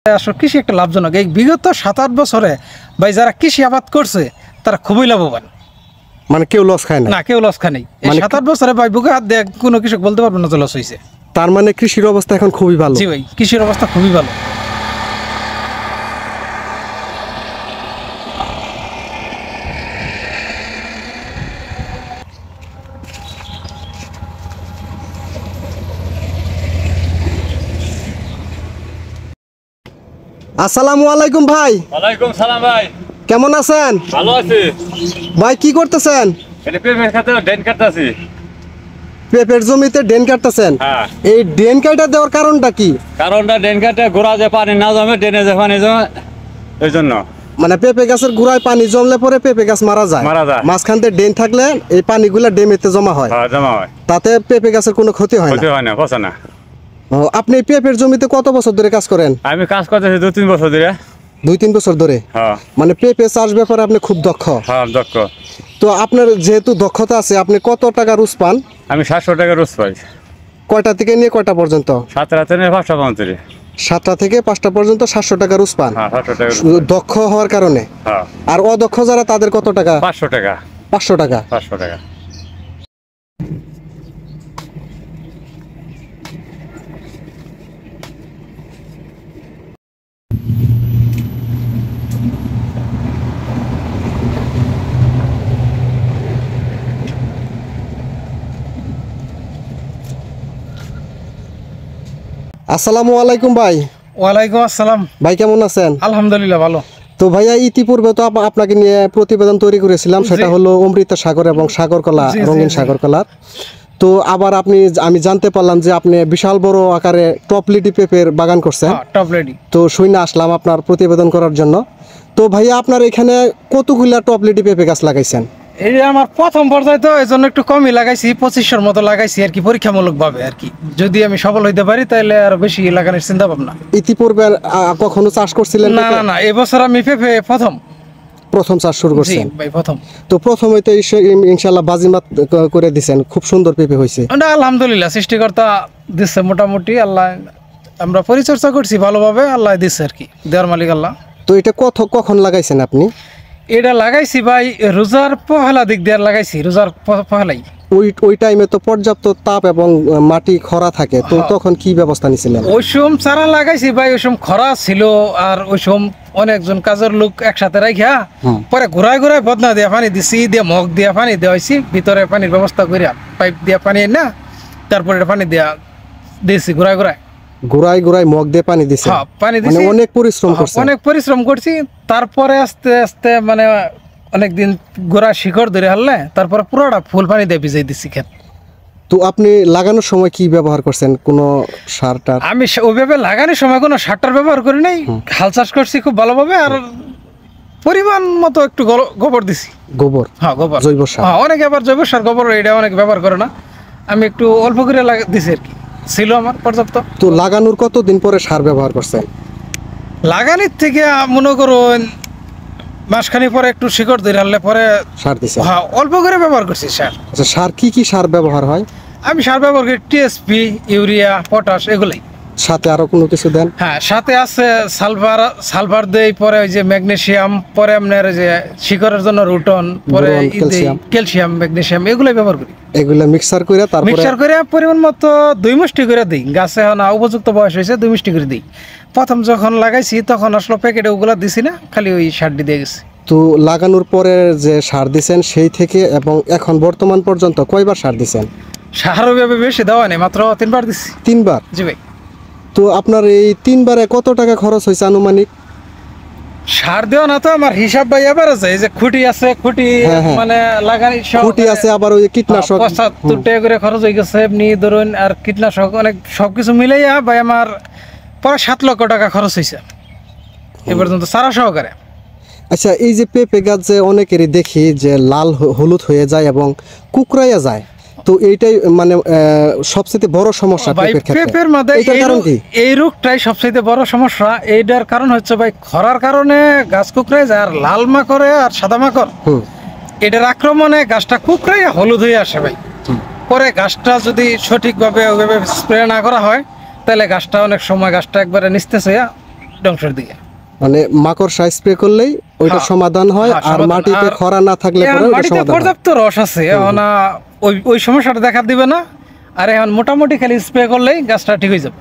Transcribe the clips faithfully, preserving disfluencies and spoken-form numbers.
আসলে কৃষি একটা লাভজনক। এই বিগত সাত আট বছরে ভাই যারা কৃষি আবাদ করছে তারা খুবই লাভবান। মানে কেউ লস খায় না? না, কেউ লস খায় নাই। এই সাত আট বছরে ভাই বুকে হাত দিয়ে কোনো কৃষক বলতে পারবে না যে লস হয়েছে। তার মানে কৃষির অবস্থা এখন খুবই ভালো। জি ভাই, কৃষির অবস্থা খুবই ভালো। আসসালামু আলাইকুম ভাই। ওয়ালাইকুম সালাম ভাই। কেমন আছেন? ভালো আছি ভাই। কি করতেছেন? এটা পেঁপের খেতে ডেন কাটতাছি। পেঁপের জমিতে ডেন কাটতেছেন? হ্যাঁ। এই ডেন কাটা দেওয়ার কারণটা কি? কারণটা ডেন কাটে গোড়া যে পানি না জমে, ডেনে যে পানি জমে, এই জন্য। মানে পেঁপে গাছের গোড়ায় পানি জমলে পরে পেঁপে গাছ মারা যায়। মারা যায়। মাঝখান দিয়ে ডেন থাকলে এই পানিগুলা ডেমেতে জমা হয়। হ্যাঁ, জমা হয়। তাতে পেঁপে গাছের কোনো ক্ষতি হয় ক্ষতি না। হয় না, পচে না। ও, আপনি পেঁপের জমিতে কত বছর ধরে কাজ করেন? আমি কাজ করতেছি দু তিন বছর ধরে। দুই তিন বছর ধরে? হ্যাঁ। মানে পেঁপে চাষ ব্যাপারে আপনি খুব দক্ষ। হ্যাঁ, দক্ষ। তো আপনার যেহেতু দক্ষতা আছে, আপনি কত টাকা রোজ পান? আমি সাতশো টাকা রোজ পাই। কয়টা থেকে নিয়ে কয়টা পর্যন্ত? সাত রাতে নিয়ে পাঁচটা পঞ্চাশ। সাতটা থেকে পাঁচটা পর্যন্ত সাতশো টাকা রোজ পান? হ্যাঁ, সাতশো টাকা। শুধু দক্ষ হওয়ার কারণে? হ্যাঁ। আর অদক্ষ যারা তাদের কত টাকা? পাঁচশো টাকা। পাঁচশো টাকা? পাঁচশো টাকা। আসসালামু আলাইকুম ভাই। ওয়ালাইকুম আসসালাম। ভাই কেমন আছেন? আলহামদুলিল্লাহ ভালো। তো ভাইয়া, ইতিপূর্বে তো আপ- আপনাকে নিয়ে প্রতিবেদন তৈরি করেছিলাম, সেটা হলো অমৃত সাগর এবং সাগরকলা, জি, জি, রঙিন জি। সাগরকলার। তো আবার আপনি, আমি জানতে পারলাম যে আপনি বিশাল বড় আকারে টপলিটি পেঁপের বাগান করছেন। হ্যাঁ, টপ রেডি। তো শুনে আসলাম আপনার প্রতিবেদন করার জন্য। তো ভাইয়া, আপনার এখানে কতগুলা টপলিটি পেঁপে গাছ লাগাইছেন? এই যে আমার প্রথম পর্যায়ে তো এই জন্য একটু কমই লাগাইছি, পঁচিশশোর মতো লাগাইছি আর কি, পরীক্ষামূলক ভাবে আর কি। যদি আমি সফল হইতে পারি তাহলে আরো বেশি লাগানোর চিন্তা ভাবনা। ইতিপূর্বে আহ, কখনো চাষ করছিলেন? না না না, এবছর আমি পেঁপে প্রথম প্রথম চাষ শুরু জি করছেন? ভাই, প্রথম। তো প্রথমে তো ইস- ইনশাল্লাহ বাজিমাত ক- করে দিছেন, খুব সুন্দর পেঁপে হয়েছে। ওটা আলহামদুলিল্লাহ, সৃষ্টিকর্তা দিচ্ছে মোটামুটি। আল্লাহ, আমরা পরিচর্যা করছি ভালোভাবে, আল্লাহ দিচ্ছে আর কি, দেওয়ার মালিক আল্লাহ। তো এটা কত কখন লাগাইছেন আপনি? এটা লাগাইছি ভাই রোজার পহেলা দিক দিয়ে লাগাইছি, রোজার প- পহেলাই। ওই ওই টাইমে তো পর্যাপ্ত তাপ এবং আহ, মাটি খরা থাকে, তো তখন কি ব্যবস্থা নিয়েছিলেন? ওই সময় চারা লাগাইছি ভাই, ওই সময় খরা ছিল, আর ওই সময় অনেকজন কাজের লোক একসাথে রাখিয়া পরে ঘুরায় ঘুরায় বদনা দিয়া পানি দিছি, দিয়ে মগ দিয়া পানি দেওয়া হয়েছি, ভিতরে পানির ব্যবস্থা করিয়া পাইপ দিয়া পানি না, তারপরে পানি দিয়া দিয়েছি ঘুরায় ঘুরায়। গুড়াই গুড়াই মগ দিয়ে পানি দিছে? হ্যাঁ, পানি মানে দিছি। অনেক পরিশ্রম হ্যাঁ, করছে। অনেক পরিশ্রম করছি। তারপরে আস্তে আস্তে মানে অনেকদিন গোড়া শিকড় ধরে হারলে তারপরে পুরোটা ফুল পানি দিয়ে ভিজাই দিছি ক্ষেত। তো আপনি লাগানোর সময় কি ব্যবহার করছেন? কোনো সার টার? আমি সে- ওইভাবে লাগানোর সময় কোনো সারটার ব্যবহার করি নাই, হাল চাষ করছি খুব ভালোভাবে, আর পরিমাণ মতো একটু গল- গোবর দিছি। গোবর? হ্যাঁ, গোবর, জৈব সার? হ্যাঁ, অনেকে আবার জৈব সার গোবর এটা অনেক ব্যবহার করে না, আমি একটু অল্প করে লাগা দিছি আর কি, ছিল আমার পর্যাপ্ত। তো লাগানোর কতদিন পরে সার ব্যবহার করছেন? লাগানির থেকে মনে করুন মাসখানি পরে একটু শিকড় ধরে হারলে পরে সার দিছেন? হ্যাঁ, অল্প করে ব্যবহার করছি সার। আচ্ছা, সার কি কি সার ব্যবহার হয়? আমি সার ব্যবহার করি টিএসপি, ইউরিয়া, পটাশ, এগুলাই। সাথে আরো কোনো কিছু দেন? হ্যাঁ, সাথে আছে সালফার, সালফার দেই, পরে ওই যে ম্যাগনেসিয়াম, পরে আপনার ওই যে শিকড়ের জন্য রুটন, পরে বোরন, ই দেই, ক্যালসিয়াম। ক্যালসিয়াম, ম্যাগনেসিয়াম, এগুলাই ব্যবহার করি। এগুলা মিক্সার করে তারপরে? মিক্সার করে পরিমাণ মতো দুই মুষ্টি করে দিই। গাছে না উপযুক্ত বয়স হয়েছে, দুই মুষ্টি করে দিই। প্রথম যখন লাগাইছি তখন আসলে প্যাকেটে ওগুলা দিছি না, খালি ওই সারটি দিয়ে গেছি। তো লাগানোর পরে যে সার দিছেন সেই থেকে এবং এখন বর্তমান পর্যন্ত কয়বার সার দিছেন? সার ওইভাবে বেশি দেওয়া নেই, মাত্র তিনবার দিছি। তিনবার? জি ভাই। তো আপনার এই তিনবারে কত টাকা খরচ হয়েছে আনুমানিক? সার দেওয়া না তো আমার হিসাব ভাই এবার আছে, এই যে খুঁটি আছে, খুঁটি হ্যাঁ, হ্যাঁ। মানে লাগানি সব খুঁটি আছে, আবার ওই কীটনাশক? পঁচাত্তর টাকা করে খরচ হয়ে গেছে এমনি ধরুন, আর কীটনাশক অনেক সবকিছু মিলাইয়া ভাই আমার প্রায় সাত লক্ষ টাকা খরচ হয়েছে এ পর্যন্ত সারা সহকারে। আচ্ছা, এই যে পেঁপে গাছ যে অনেকেরই দেখি যে লাল হ- হলুদ হয়ে যায় এবং কুকড়াইয়া যায়, তো এইটাই মানে আহ, সবচেয়ে বড় সমস্যা ভাই পেঁপের ক্ষেত্রে। পেঁপের মধ্যে এটার এই কারণ রোগ- কি? এই রোগটাই সবচেয়ে বড় সমস্যা। এইটার কারণ হচ্ছে ভাই খরার কারণে গাছ কুকড়ায় যায়, আর লাল মাকড়ে আর সাদা মাকড় হুম। এটার আক্রমণে গাছটা কুকড়াইয়া হলুদ হয়ে আসে ভাই। পরে গাছটা যদি সঠিকভাবে ওইভাবে স্প্রে না করা হয় তাহলে গাছটা অনেক সময় গাছটা একবারে নিস্তেজ হইয়া ধ্বংসের দিকে। মানে মাকড়সা স্প্রে করলেই ওইটা হ্যাঁ, সমাধান হয়, হ্যাঁ, আর সমাধান। মাটিতে আর খরা না থাকলে এখন পরে ওইটা মাটিতে সমাধান হয়। পর্যাপ্ত রস আছে, এখন আহ, ওই ওই সমস্যাটা দেখা দিবে না। আর এখন মোটামুটি খালি স্প্রে করলেই গাছটা ঠিক হয়ে যাবে,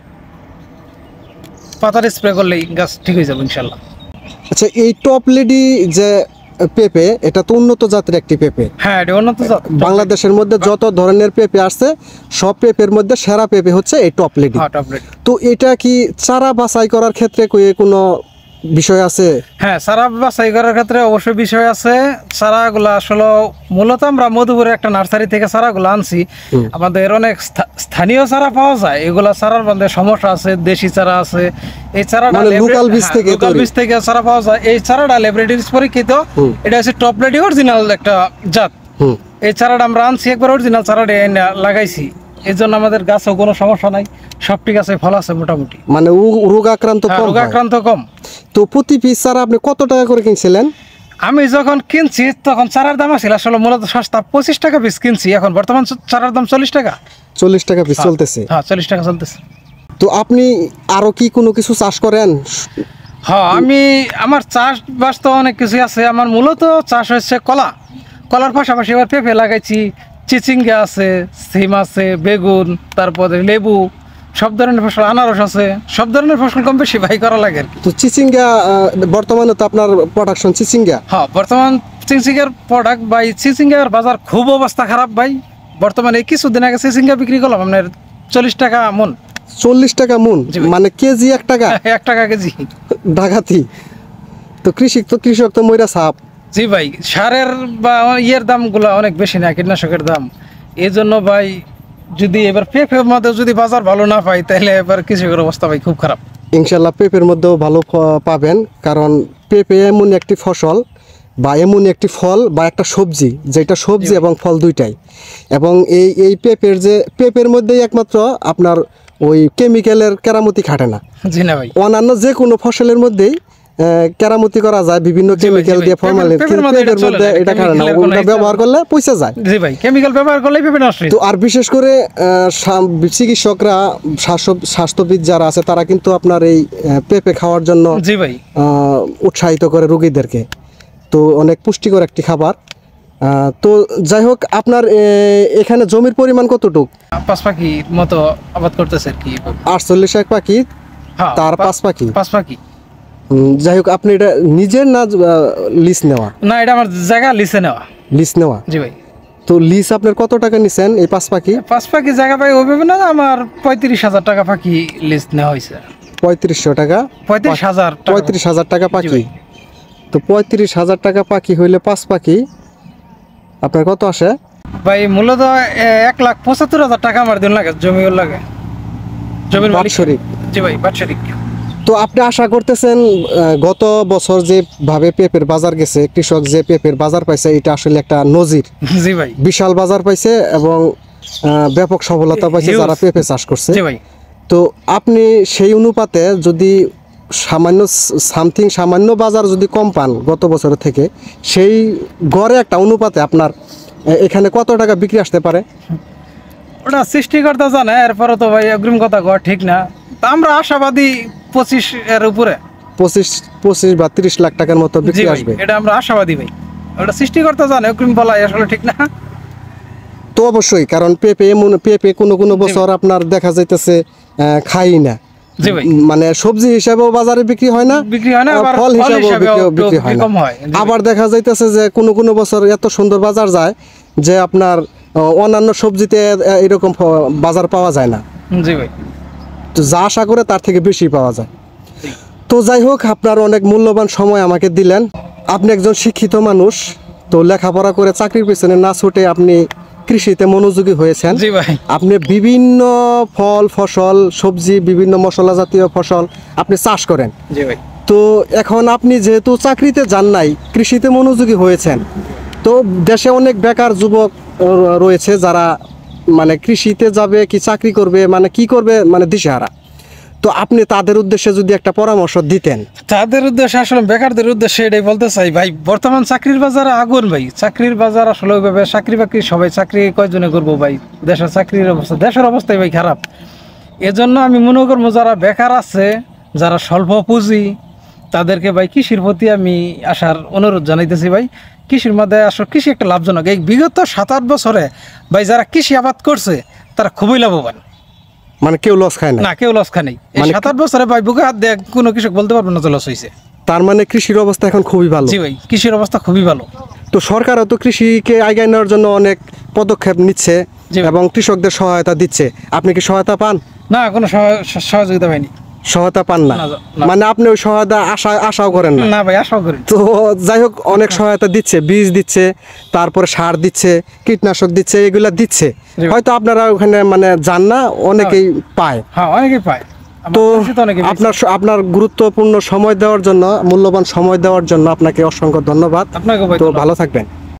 পাতার স্প্রে করলেই গাছ ঠিক হয়ে যাবে ইনশাল্লাহ। আচ্ছা, এই টপ লেডি যে পেঁপে, এটা তো উন্নত জাতের একটি পেঁপে। হ্যাঁ, এটা উন্নত জাত। বাংলাদেশের মধ্যে যত ধরনের পেঁপে আসছে সব পেঁপের মধ্যে সেরা পেঁপে হচ্ছে এই টপ লেডি। হ্যাঁ, টপলেট। তো এটা কি চারা বাছাই করার ক্ষেত্রে কই- কোনো বিষয় আছে? হ্যাঁ, চারা বাছাই করার ক্ষেত্রে অবশ্যই বিষয় আছে। চারাগুলো আসলে মূলত আমরা মধুপুরের একটা নার্সারি থেকে চারাগুলো আনছি। আমাদের অনেক স্থা- স্থানীয় চারা পাওয়া যায়, এগুলা চারার মধ্যে সমস্যা আছে, দেশি চারা আছে। এই চারাটা মানে ল্যাবরে- local বীজ হ্যাঁ, থেকে local তৈরি। বীজ থেকে চারা পাওয়া যায়। এই চারাটা ল্যাবরেটরিজ পরীক্ষিত, হুম। এটা হচ্ছে টপলেট অরিজিনাল একটা জাত। হুম। এই চারাটা আমরা আনছি একবার, অরিজিনাল চারাটা এনে লাগাইছি। এই জন্য আমাদের গাছেও কোনো সমস্যা নাই, সব ঠিক আছে, ফল আছে মোটামুটি। মানে উ- রোগাক্রান্ত হ্যাঁ, কম হয়। রোগাক্রান্ত কম। তো প্রতি পিস চারা আপনি কত টাকা করে কিনছিলেন? আমি যখন কিনছি তখন চারার দাম আছিল আসলে মূলত সস্তা, পঁচিশ টাকা পিস কিনছি। এখন বর্তমান চারার দাম চল্লিশ টাকা। চল্লিশ টাকা পিস চলতেছে। হ্যাঁ, চল্লিশ টাকা চলতেছে। তো আপনি আরো কি কোনো কিছু চাষ করেন? হ্যাঁ, আমি আমার চাষবাস তো অনেক কিছু আছে। আমার মূলত চাষ হচ্ছে কলা, কলার পাশাপাশি এবার পেঁপে লাগাইছি, চিচিঙ্গা আছে, সিম আছে, বেগুন, তারপরে লেবু, সব ধরনের ফসল, আনারস আছে, সব ধরনের ফসল কম বেশি ভাই করা লাগে আর কি। তো চিচিঙ্গা আহ, বর্তমানে তো আপনার প্রোডাকশন চিচিঙ্গা। হ্যাঁ, বর্তমান চিচিঙ্গার প্রোডাক্ট ভাই, চিচিঙ্গার বাজার খুব অবস্থা খারাপ ভাই। বর্তমানে এই কিছুদিন আগে চিচিঙ্গা বিক্রি করলাম আপনার চল্লিশ টাকা মন। চল্লিশ টাকা মন, জি ভাই। মানে কেজি এক টাকা। এক টাকা কেজি। ডাকাতি। তো কৃষক তো কৃষক তো মইরা সাপ। জি ভাই, সারের বা ইয়ের দামগুলো অনেক বেশি না, কীটনাশকের দাম। এই জন্য ভাই যদি এবার পেঁপের মধ্যে যদি বাজার ভালো না পাই, তাহলে এবার কৃষকের অবস্থা ভাই খুব খারাপ। ইনশাল্লাহ পেঁপের মধ্যেও ভালো ফ- পাবেন, কারণ পেঁপে এমন একটি ফসল বা এমন একটি ফল বা একটা সবজি, যেটা সবজি এবং ফল দুইটাই। এবং এই এই পেঁপের যে পেঁপের মধ্যেই একমাত্র আপনার ওই কেমিক্যালের কেরামতি খাটে না। জি না ভাই। অন্যান্য যে কোনো ফসলের মধ্যেই আহ, কেরামতি করা যায় বিভিন্ন জি ভাই, কেমিক্যাল জি ভাই। দিয়ে, ফরমালিন, পেঁপের কিন্তু মধ্যে এটা পেঁপের চলে মধ্যে না, এটা খাটে না, কেমিক্যালের কোনো ওটা হিসাব- ব্যবহার করলে পয়সা যায়। জি ভাই, কেমিক্যাল ব্যবহার করলেই পেঁপে নষ্ট হয়ে তো যায়। আর বিশেষ করে আহ, সা- চিকিৎসকরা, স্বাস্থ্য স্বাস্থ্যবিদ যারা আছে, তারা কিন্তু আপনার এই আহ, পেঁপে খাওয়ার জন্য জি ভাই। আহ, উৎসাহিত করে রোগীদেরকে। তো অনেক পুষ্টিকর একটি খাবার। আহ, তো যাই হোক, আপনার এ, এখানে জমির পরিমাণ কতটুক? পাঁচ পাখি মতো আবাদ করতেছে আর কি। আটচল্লিশ এক পাখি, হ্যাঁ, তার পা- পাঁচ পাখি। পাঁচ পাখি। হুম, যাই হোক, আপনি এটা নিজের না লিস নেওয়া? না, এটা আমার জায়গা লিসে নেওয়া। লিস নেওয়া। জি ভাই। তো লিস আপনার কত টাকা নিছেন এই পাঁচ পাখি? পাঁচ পাখি জায়গা পাই ওইভাবে না, আমার পঁয়ত্রিশ হাজার টাকা পাখি লিস্ট নেওয়া হয়েছে। পঁয়ত্রিশশো টাকা। পঁয়ত্রিশ হাজার টাকা। পঁয়ত্রিশ হাজার টাকা জি পাখি। ভাই। তো পঁয়ত্রিশ হাজার টাকা পাখি হইলে পাঁচ পাখি আপনার কত আসে? ভাই মূলত এ- এক লাখ পঁচাত্তর হাজার টাকা আমার দিন লাগে, জমিও লাগে, জমির মালিক। বাৎসরিক। জি ভাই, বাৎসরিক। তো আপনি আশা করতেছেন আহ, গত বছর যে ভাবে পেঁপের বাজার গেছে, কৃষক যে পেঁপের বাজার পাইছে, এটা আসলে একটা নজির, জি ভাই। বিশাল বাজার পাইছে এবং আহ, ব্যাপক সফলতা পাইছে Huge। যারা পেঁপে চাষ করছে। জি ভাই। তো আপনি সেই অনুপাতে যদি সামান্য সামথিং সামান্য বাজার যদি কম পান গত বছরের থেকে, সেই গড়ে একটা অনুপাতে আপনার এ, এখানে কত টাকা বিক্রি আসতে পারে? ওটা সৃষ্টিকর্তা জানে, এরপরে তো ভাই অগ্রিম কথা কওয়া ঠিক না। তা আমরা আশাবাদী পঁচিশ এর উপরে। পঁচিশ পঁচিশ বা তিরিশ লাখ টাকার মতো জি বিক্রি ভাই, আসবে। এটা আমরা আশাবাদী ভাই। ওটা সৃষ্টিকর্তা জানে, অগ্রিম বলা আসলে ঠিক না। তো অবশ্যই, কারণ পেঁপে এমন পেঁপে কোনো কোনো বছর আপনার দেখা যাইতেছে খাই না। জি ভাই। উম, মানে সবজি হিসাবেও বাজারে বিক্রি হয় না, বিক্রি হয় না, আবার আবার ফল ফল হিসাবেও হিসাবেও বিক্রি- বিক্রি একটু হয় না। কম হয়। জি ভাই। আবার দেখা যাইতেছে যে কোনো কোনো বছর এত সুন্দর বাজার যায় যে আপনার আহ, অন্যান্য সবজিতে আহ, এরকম ফ- বাজার পাওয়া যায় না। জি ভাই। তো যা আশা করে তার থেকে বেশি পাওয়া যায়। তো যাই হোক, আপনার অনেক মূল্যবান সময় আমাকে দিলেন। আপনি একজন শিক্ষিত মানুষ, তো লেখাপড়া করে চাকরির পেছনে না ছুটে আপনি কৃষিতে মনোযোগী হয়েছেন। জি ভাই। আপনি বিভিন্ন ফল ফসল সবজি, বিভিন্ন মশলা জাতীয় ফসল আপনি চাষ করেন। জি ভাই। তো এখন আপনি যেহেতু চাকরিতে যান নাই, কৃষিতে মনোযোগী হয়েছেন, তো দেশে অনেক বেকার যুবক আহ, রয়েছে যারা মানে কৃষিতে যাবে কি চাকরি করবে, মানে কি করবে, মানে দিশেহারা। তো আপনি তাদের উদ্দেশ্যে যদি একটা পরামর্শ দিতেন। তাদের উদ্দেশ্যে আসলে বেকারদের উদ্দেশ্যে এটাই বলতে চাই ভাই, বর্তমান চাকরির বাজারে আগুন ভাই। চাকরির বাজার আসলে ওইভাবে চাকরি বাকরি সবাই চাকরি কয়জনে করবো ভাই, দেশের চাকরির অবস্থা, দেশের অবস্থাই ভাই খারাপ। এজন্য আমি মনে করবো যারা বেকার আছে যারা স্বল্প পুঁজি তাদেরকে ভাই কৃষির প্রতি আমি আসার অনুরোধ জানাইতেছি ভাই। কৃষির মধ্যে আসলে কৃষি একটা লাভজনক। এই বিগত সাত আট বছরে ভাই যারা কৃষি আবাদ করছে তারা খুবই লাভবান, মানে কেউ লস খায় না। না কেউ লস খায় নাই। এই মানে সাত আট বছরে ভাই বুকে হাত দিয়ে কোনো কৃষক বলতে পারবে না যে লস হয়েছে। তার মানে কৃষির অবস্থা এখন খুবই ভালো। জি ভাই, কৃষির অবস্থা খুবই ভালো। তো সরকারও তো কৃষিকে এগিয়ে নেওয়ার জন্য অনেক পদক্ষেপ নিচ্ছে জি ভাই। এবং কৃষকদের সহায়তা দিচ্ছে। আপনি কি সহায়তা পান? না, কোনো সহ- সহযোগিতা পাইনি। সহায়তা পান না, না, না। মানে আপনি ওই সহায়তা আশা আশাও করেন না। না ভাই, আশাও করি। তো যাই হোক, অনেক সহায়তা দিচ্ছে, বীজ দিচ্ছে, তারপরে সার দিচ্ছে, কীটনাশক দিচ্ছে, এগুলা দিচ্ছে। জি। হয়তো আপনারা ওখানে মানে যান না, অনেকেই পায়। হ্যাঁ, অনেকেই পায়। আমার তো পরিচিত অনেকেই পাইছে। আপনার আপনার গুরুত্বপূর্ণ সময় দেওয়ার জন্য, মূল্যবান সময় দেওয়ার জন্য আপনাকে অসংখ্য ধন্যবাদ। আপনাকেও ভাই তো ধন্যবাদ। ভালো থাকবেন।